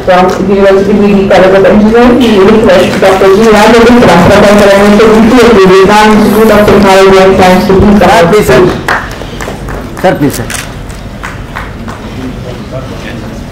from the University BD College of Engineering. We request Dr. G. Rajendra from the Institute of Technology and Science to please come. Please, sir. Sir, please, sir.